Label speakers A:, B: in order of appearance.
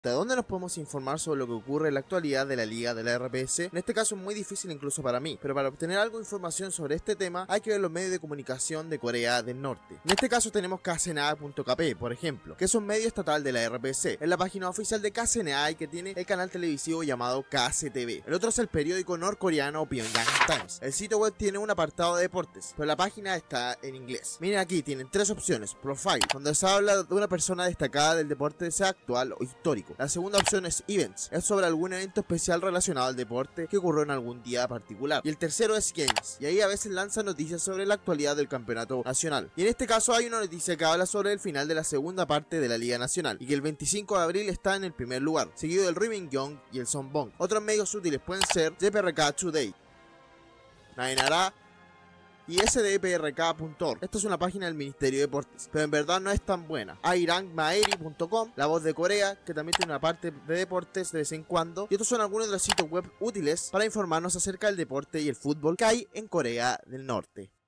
A: ¿De dónde nos podemos informar sobre lo que ocurre en la actualidad de la liga de la RPS? En este caso es muy difícil incluso para mí, pero para obtener algo de información sobre este tema hay que ver los medios de comunicación de Corea del Norte. En este caso tenemos kcna.kp, por ejemplo, que es un medio estatal de la RPS. Es la página oficial de KCNA y que tiene el canal televisivo llamado KCTV. El otro es el periódico norcoreano Pyongyang Times. El sitio web tiene un apartado de deportes, pero la página está en inglés. Miren aquí, tienen tres opciones. Profile, donde se habla de una persona destacada del deporte, sea actual o histórico. La segunda opción es Events, es sobre algún evento especial relacionado al deporte que ocurrió en algún día particular. Y el tercero es Games, y ahí a veces lanzan noticias sobre la actualidad del campeonato nacional. Y en este caso hay una noticia que habla sobre el final de la segunda parte de la Liga Nacional, y que el 25 de abril está en el primer lugar, seguido del Rimingyong y el Sonbong. Otros medios útiles pueden ser JPRK Today, Nainara y sdprk.org. Esta es una página del Ministerio de Deportes, pero en verdad no es tan buena. airangmaeri.com, La Voz de Corea, que también tiene una parte de deportes de vez en cuando. Y estos son algunos de los sitios web útiles para informarnos acerca del deporte y el fútbol que hay en Corea del Norte.